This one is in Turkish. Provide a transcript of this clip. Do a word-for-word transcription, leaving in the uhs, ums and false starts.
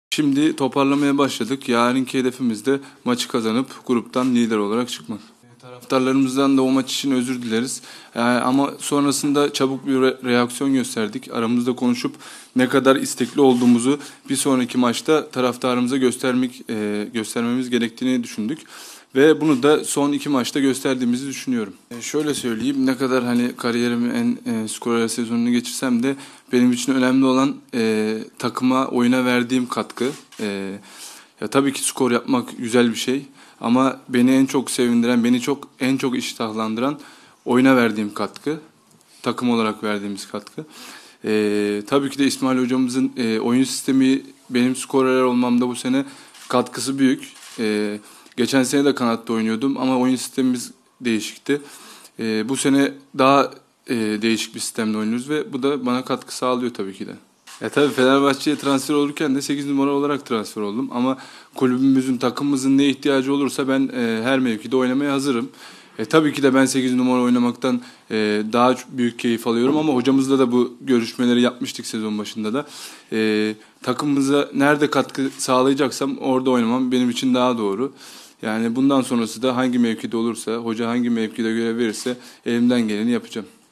Şimdi toparlamaya başladık. Yarınki hedefimiz de maçı kazanıp gruptan lider olarak çıkmak. Taraftarlarımızdan da o maç için özür dileriz. Ee, ama sonrasında çabuk bir re- reaksiyon gösterdik. Aramızda konuşup ne kadar istekli olduğumuzu bir sonraki maçta taraftarımıza göstermek e, göstermemiz gerektiğini düşündük. Ve bunu da son iki maçta gösterdiğimizi düşünüyorum. E, şöyle söyleyeyim, ne kadar hani kariyerimin en e, skorer sezonunu geçirsem de benim için önemli olan e, takıma, oyuna verdiğim katkı. E, ya tabii ki skor yapmak güzel bir şey. Ama beni en çok sevindiren, beni çok en çok iştahlandıran oyuna verdiğim katkı, takım olarak verdiğimiz katkı. Ee, tabii ki de İsmail hocamızın e, oyun sistemi benim skorer olmamda bu sene katkısı büyük. Ee, geçen sene de kanatta oynuyordum ama oyun sistemimiz değişikti. Ee, bu sene daha e, değişik bir sistemde oynuyoruz ve bu da bana katkı sağlıyor tabii ki de. Ya tabii Fenerbahçe'ye transfer olurken de sekiz numara olarak transfer oldum. Ama kulübümüzün, takımımızın ne ihtiyacı olursa ben e, her mevkide oynamaya hazırım. E, tabii ki de ben sekiz numara oynamaktan e, daha büyük keyif alıyorum ama hocamızla da bu görüşmeleri yapmıştık sezon başında da. E, takımımıza nerede katkı sağlayacaksam orada oynamam benim için daha doğru. Yani bundan sonrası da hangi mevkide olursa, hoca hangi mevkide görev verirse elimden geleni yapacağım.